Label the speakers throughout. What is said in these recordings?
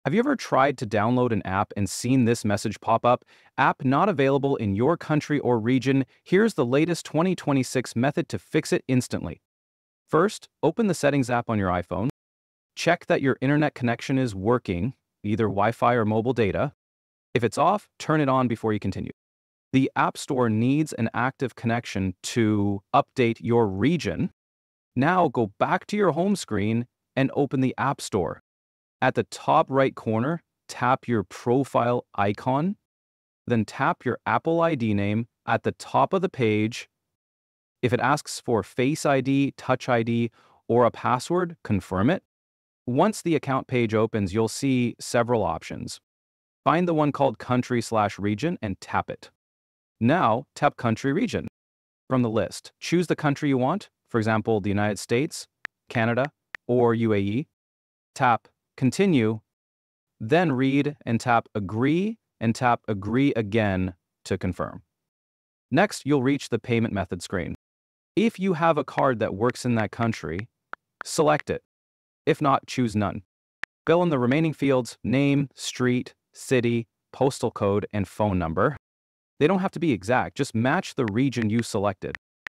Speaker 1: Have you ever tried to download an app and seen this message pop up? App not available in your country or region. Here's the latest 2026 method to fix it instantly. First, open the Settings app on your iPhone. Check that your internet connection is working, either Wi-Fi or mobile data. If it's off, turn it on before you continue. The App Store needs an active connection to update your region. Now go back to your home screen and open the App Store. At the top right corner, tap your profile icon, then tap your Apple ID name at the top of the page. If it asks for Face ID, Touch ID, or a password, confirm it. Once the account page opens, you'll see several options. Find the one called Country/Region and tap it. Now, tap Country Region. From the list, choose the country you want, for example, the United States, Canada, or U.A.E. Tap Continue, then read and tap Agree again to confirm. Next, you'll reach the payment method screen. If you have a card that works in that country, select it. If not, choose none. Fill in the remaining fields: name, street, city, postal code, and phone number. They don't have to be exact, just match the region you selected.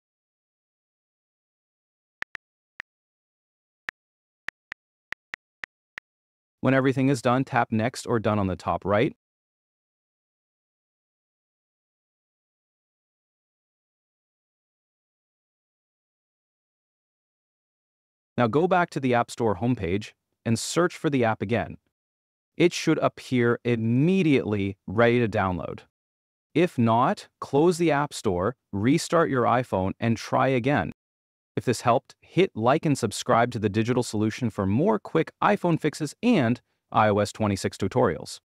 Speaker 1: When everything is done, tap Next or Done on the top right. Now go back to the App Store homepage and search for the app again. It should appear immediately ready to download. If not, close the App Store, restart your iPhone, and try again. If this helped, hit like and subscribe to the Digital Solution for more quick iPhone fixes and iOS 26 tutorials.